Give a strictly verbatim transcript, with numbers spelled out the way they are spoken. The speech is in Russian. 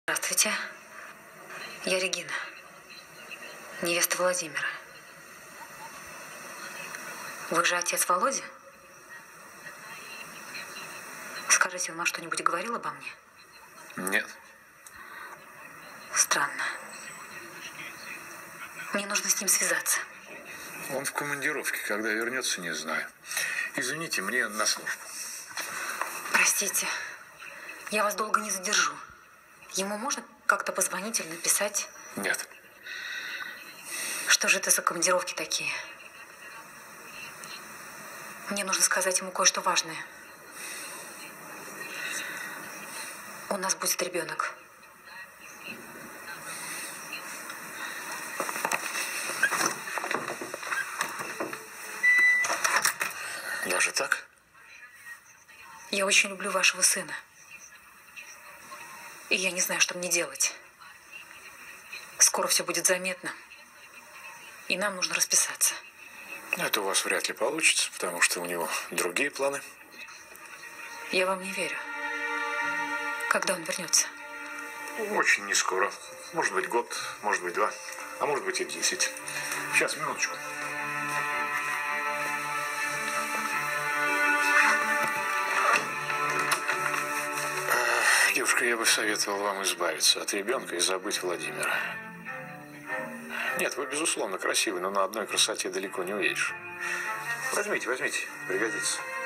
Здравствуйте. Я Регина, невеста Владимира. Вы же отец Володи? Скажите, он вам что-нибудь говорил обо мне? Нет. Странно. Мне нужно с ним связаться. Он в командировке. Когда вернется, не знаю. Извините, мне на службу. Простите, я вас долго не задержу. Ему можно как-то позвонить или написать? Нет. Что же это за командировки такие? Мне нужно сказать ему кое-что важное. У нас будет ребенок. Даже так? Я очень люблю вашего сына. И я не знаю, что мне делать. Скоро все будет заметно. И нам нужно расписаться. Это у вас вряд ли получится, потому что у него другие планы. Я вам не верю. Когда он вернется? Очень не скоро. Может быть, год, может быть, два, а может быть и десять. Сейчас, минуточку. Девушка, я бы советовал вам избавиться от ребенка и забыть Владимира. Нет, вы, безусловно, красивый, но на одной красоте далеко не уедешь. Возьмите, возьмите, пригодится.